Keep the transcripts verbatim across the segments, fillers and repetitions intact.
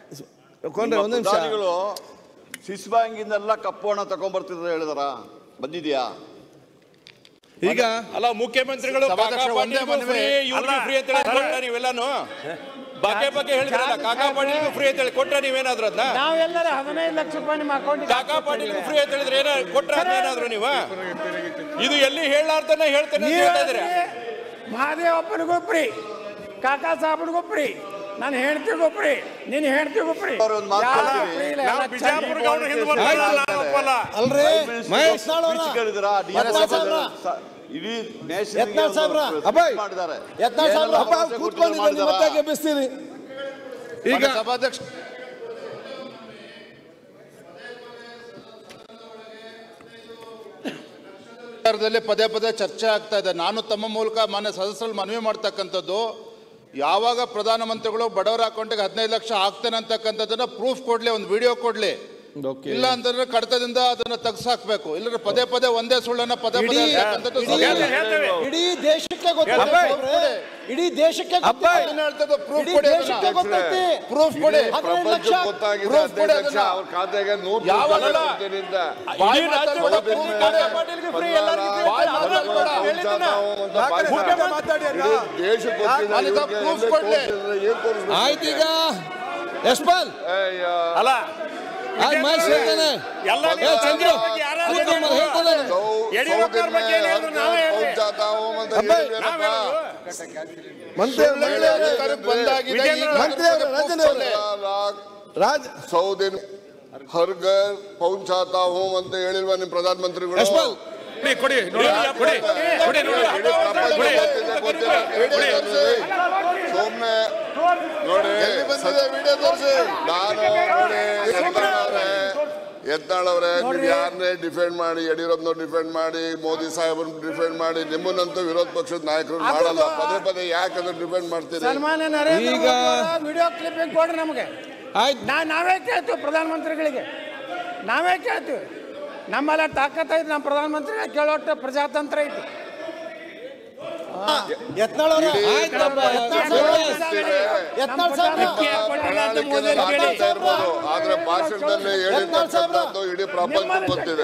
ಒಂದು ನಿಮಿಷ ಸ್ವಿಸ್ ಬ್ಯಾಂಕಿಂದೆಲ್ಲ ಕಪ್ಪು ಹಣ ತಗೊಂಡ್ಬರ್ತಿದ್ರೆ ಹೇಳಿದಾರ ಬಂದಿದ್ಯಾ ಈಗ ಅಲ್ಲ ಮುಖ್ಯಮಂತ್ರಿಗಳು ನೀವೆಲ್ಲಾನು ಬಗ್ಗೆ ಬಗ್ಗೆ ಹೇಳಿದ್ರಲ್ಲ ಕಾಕಾ ಪಾಟೀಲ್ಗೂ ಫ್ರೀ ಅಂತ ಹೇಳಿ ಕೊಟ್ರ ನೀವೇನಾದ್ರು ಅದನ್ನ ನಾವೆಲ್ಲರ ಹದಿನೈದು ಲಕ್ಷ ರೂಪಾಯಿ ನಿಮ್ಮ ಅಕೌಂಟ್ ಕಾಕಾ ಪಾಟೀಲ್ಗೂ ಫ್ರೀ ಅಂತ ಹೇಳಿದ್ರೆ ಏನ ಕೊಟ್ರ ಏನಾದ್ರು ನೀವು ಇದು ಎಲ್ಲಿ ಹೇಳಾರ್ದನ್ನ ಹೇಳ್ತೇನೆ ಮಹಾದೇವಪ್ಪನಿಗೂ ಫ್ರೀ ಕಾಕಾ ಸಾಹೇಬ್ನಿಗೂ ಫ್ರೀ ನಾನು ಹೇಳ್ತಿಗೂ ಫ್ರೀ ನೀನು ಹೇಳ್ತಿಗೂ ಫ್ರೀ ಇಡೀ ಈಗ ಸಭಾಧ್ಯಕ್ಷ ಪದೇ ಪದೇ ಚರ್ಚೆ ಆಗ್ತಾ ಇದೆ. ನಾನು ತಮ್ಮ ಮೂಲಕ ಮಾನ್ಯ ಸದಸ್ಯರಲ್ಲಿ ಮನವಿ ಮಾಡ್ತಕ್ಕಂಥದ್ದು, ಯಾವಾಗ ಪ್ರಧಾನಮಂತ್ರಿಗಳು ಬಡವರ ಅಕೌಂಟಿಗೆ ಹದಿನೈದು ಲಕ್ಷ ಹಾಕ್ತೇನೆ ಅಂತಕ್ಕಂಥದ್ದನ್ನ ಪ್ರೂಫ್ ಕೊಡ್ಲಿ, ಒಂದು ವಿಡಿಯೋ ಕೊಡ್ಲಿ. ಇಲ್ಲ ಅಂತಂದ್ರೆ ಕಡತದಿಂದ ಅದನ್ನ ತೆಗೆಸಾಕ್ಬೇಕು. ಇಲ್ಲದ್ರೆ ಪದೇ ಪದೇ ಒಂದೇ ಸುಳ್ಳನ್ನ ಪದೇ ಪದೇ ಇಡೀ ದೇಶಕ್ಕೆ ಗೊತ್ತಿದೆ, ಇಡೀ ದೇಶಕ್ಕೆ ಪ್ರೂಫ್ ಕೊಡಿ, ಪ್ರೂಫ್ ಕೊಡಿ. ಖಾತೆಗೆ ನೂರು ಆಯ್ತೀಗ ಯಶ್ಪಾಲ್ ಅಲ್ಲ सौ दिन हर घर पहुंचाता हूं ಅಂತ ಹೇಳಿಲ್ವಾ ನಿಮ್ಮ ಪ್ರಧಾನಮಂತ್ರಿಗಳು? ಸೋಮ್ನೆ ನೋಡಿ ನಾನು ಯತ್ನಾಳ್ ಅವರೇ, ನೀವು ಯಾರನ್ನೇ ಡಿಫೆಂಡ್ ಮಾಡಿ, ಯಡಿಯೂರಪ್ಪನವ್ರು ಡಿಫೆಂಡ್ ಮಾಡಿ, ಮೋದಿ ಸಾಹೇಬ್ರನ್ನ ಡಿಫೆಂಡ್ ಮಾಡಿ, ನಿಮ್ಮನ್ನಂತೂ ವಿರೋಧ ಪಕ್ಷದ ನಾಯಕರು ಮಾಡಲ್ಲ. ಪದೇ ಪದೇ ಯಾಕಂದ್ರೆ ಡಿಫೆಂಡ್ ಮಾಡ್ತೀರಿ? ಈಗ ವಿಡಿಯೋ ಕ್ಲಿಪ್ಪಿಂಗ್ ಕೊಡ್ರಿ ನಮಗೆ. ನಾವೇ ಕೇಳ್ತೀವಿ ಪ್ರಧಾನಮಂತ್ರಿಗಳಿಗೆ, ನಾವೇ ಕೇಳ್ತೀವಿ. ನಮ್ಮೆಲ್ಲ ತಾಕತ್ ಐತಿ, ನಮ್ಮ ಪ್ರಧಾನಮಂತ್ರಿಗಳಿಗೆ ಕೇಳೋಷ್ಟು ಪ್ರಜಾತಂತ್ರ ಐತಿ. ಆದ್ರೆ ಭಾಷಣದಲ್ಲಿ ಇಡೀ ಪ್ರಪಂಚ ಗೊತ್ತಿದೆ.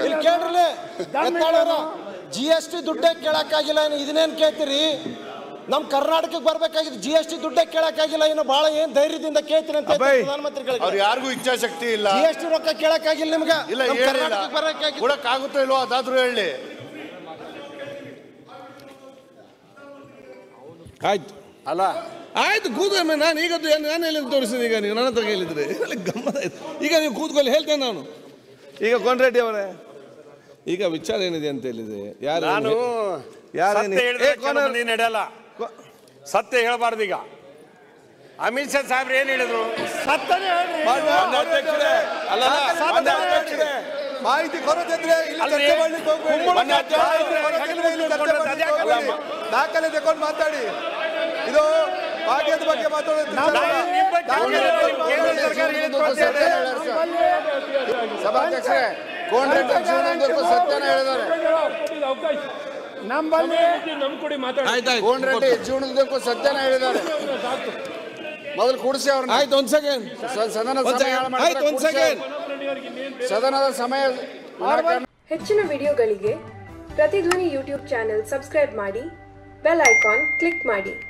ಜಿ ಎಸ್ ಟಿ ದುಡ್ಡೇ ಕೇಳಕ್ಕಾಗಿಲ್ಲ, ಇದನ್ನೇನ್ ಕೇಳ್ತೀರಿ? ನಮ್ ಕರ್ನಾಟಕಕ್ಕೆ ಬರ್ಬೇಕಾಗಿದ್ದು ಜಿ ಎಸ್ ಟಿ ದುಡ್ಡೇ ಕೇಳಕ್ಕಾಗಿಲ್ಲ, ಇನ್ನು ಬಹಳ ಏನ್ ಧೈರ್ಯದಿಂದ ಕೇಳ್ತೀನಿ ಅಂತ ಪ್ರಧಾನಮಂತ್ರಿಗಳಿಗೆ. ಅವ್ರು ಯಾರಿಗೂ ಇಚ್ಛಾಶಕ್ತಿ ಇಲ್ಲ. ಜಿ ಎಸ್ ಟಿ ರೊಕ್ಕ ಕೇಳಕ್ಕಾಗಿಲ್ಲ ನಿಮ್ಗೆ, ಕೊಡಕ್ಕಾಗುತ್ತೋ ಇಲ್ವೋ ಅದಾದ್ರೂ ಹೇಳಿ. ಆಯ್ತು ಅಲ್ಲ ಆಯ್ತು ಕೂತ್ಕೊಳ್ಳಿ. ನಾನು ಈಗ ನಾನು ಎಲ್ಲಿ ತೋರಿಸಿದೆ? ಈಗ ನೀವು ನನ್ನ ಹತ್ರ ಹೇಳಿದ್ರಿ, ಗಮ್ಮತ್ ಆಯ್ತು. ಈಗ ನೀವು ಕೂತ್ಕೊಳ್ಳಿ, ಹೇಳ್ತೇನೆ ನಾನು. ಈಗ ಕೊಂಡ್ರೆಡ್ಡಿ ಅವರೇ, ಈಗ ವಿಚಾರ ಏನಿದೆ ಅಂತ ಹೇಳಿದ್ರೆ, ಯಾರು ನಾನು ನಡೆಯಲ್ಲ, ಸತ್ಯ ಹೇಳಬಾರ್ದು. ಈಗ ಅಮಿತ್ ಶಾ ಸಾಹೇಬ್ರು ಏನ್ ಹೇಳಿದ್ರು? ಮಾಹಿತಿ ಕೊರತೆ ದಾಖಲೆ ತಗೊಂಡು ಮಾತಾಡಿ. ಇದು ಭಾಗ್ಯದ ಬಗ್ಗೆ ಮಾತಾಡೋದು. ಸಭಾಧ್ಯಕ್ಷರೇ, ಸತ್ಯನ ಹೇಳಿದ್ದಾರೆ. ಕೋನರೆಡ್ಡಿ ಜೀವನದಕ್ಕೂ ಸತ್ಯನ ಹೇಳಿದ್ದಾರೆ. ಮೊದಲು ಕೂಡಿಸಿ ಅವ್ರನ್ನ. ಆಯ್ತು, ಒಂದ್ ಸೆಕೆಂಡ್. ಸದನದ ಸಮಯ ಸದನದ ಸಮಯ ಹೆಚ್ಚಿನ ವಿಡಿಯೋಗಳಿಗೆ ಪ್ರತಿಧ್ವನಿ ಯೂಟ್ಯೂಬ್ ಚಾನೆಲ್ ಸಬ್ಸ್ಕ್ರೈಬ್ ಮಾಡಿ, ಬೆಲ್ ಐಕಾನ್ ಕ್ಲಿಕ್ ಮಾಡಿ.